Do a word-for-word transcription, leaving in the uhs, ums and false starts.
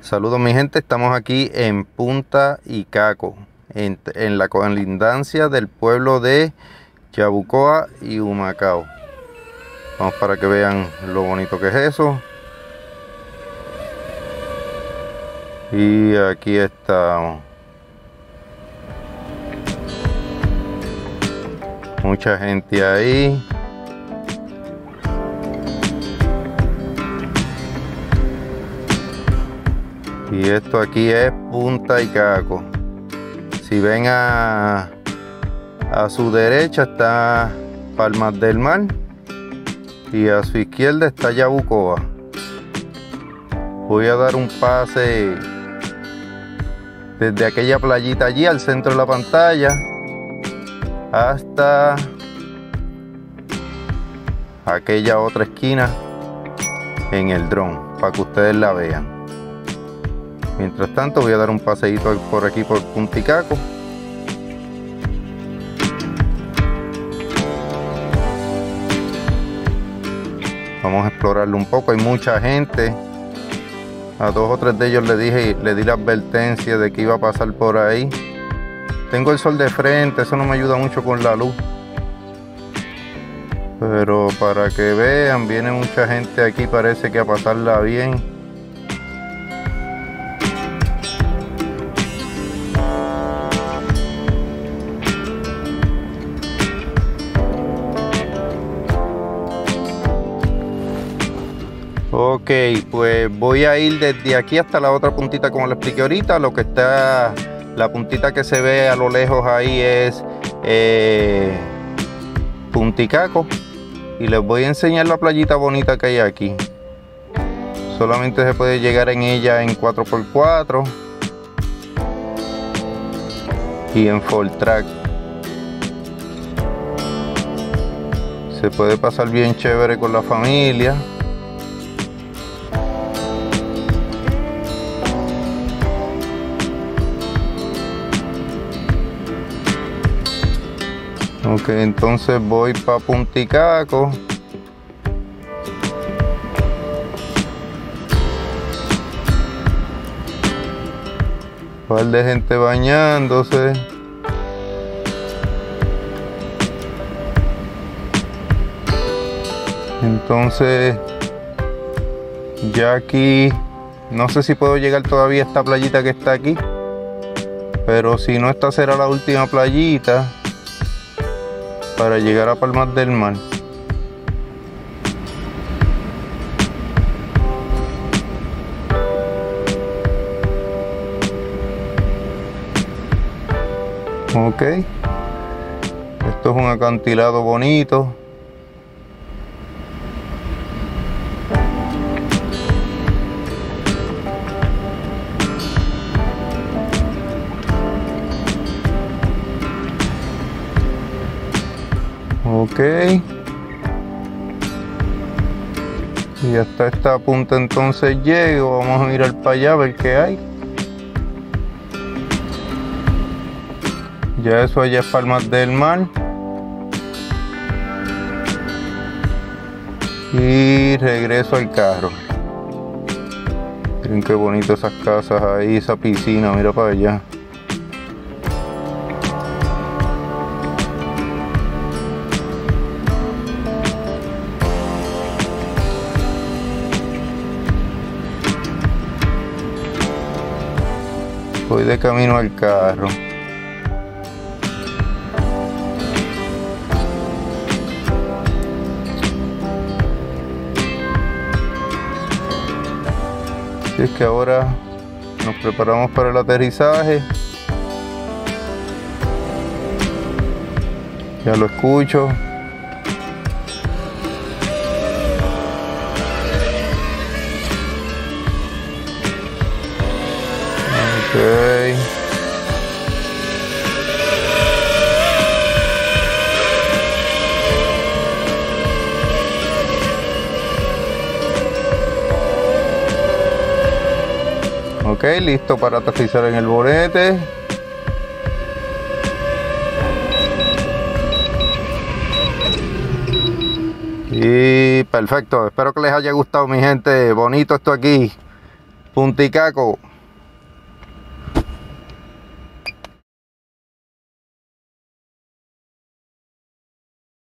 Saludos mi gente, estamos aquí en Punta Icaco, en, en la colindancia del pueblo de Yabucoa y Humacao. Vamos para que vean lo bonito que es eso. Y aquí estamos. Mucha gente ahí. Y esto aquí es Punta Icaco. Si ven a, a su derecha está Palmas del Mar y a su izquierda está Yabucoa. Voy a dar un pase desde aquella playita allí al centro de la pantalla hasta aquella otra esquina en el dron para que ustedes la vean. Mientras tanto voy a dar un paseíto por aquí por Punta Icaco. Vamos a explorarlo un poco, hay mucha gente. A dos o tres de ellos le dije, le di la advertencia de que iba a pasar por ahí. Tengo el sol de frente, eso no me ayuda mucho con la luz. Pero para que vean, viene mucha gente aquí, parece que a pasarla bien. Ok, pues voy a ir desde aquí hasta la otra puntita como le expliqué ahorita. Lo que está, la puntita que se ve a lo lejos ahí es eh, Punta Icaco. Y les voy a enseñar la playita bonita que hay aquí. Solamente se puede llegar en ella en cuatro por cuatro y en full track. Se puede pasar bien chévere con la familia. Ok, entonces voy para Punta Icaco. Un par de gente bañándose. Entonces, ya aquí, no sé si puedo llegar todavía a esta playita que está aquí. Pero si no, esta será la última playita para llegar a Palmas del Mar. Ok, esto es un acantilado bonito. Ok, y hasta esta punta entonces llego. Vamos a mirar para allá a ver qué hay. Ya eso allá es Palmas del Mar. Y regreso al carro. Miren qué bonito esas casas ahí, esa piscina, mira para allá. Voy de camino al carro. Así es que ahora nos preparamos para el aterrizaje. Ya lo escucho. Okay. Ok, listo para aterrizar en el bonete. Y perfecto, espero que les haya gustado mi gente, bonito esto aquí. Punticaco.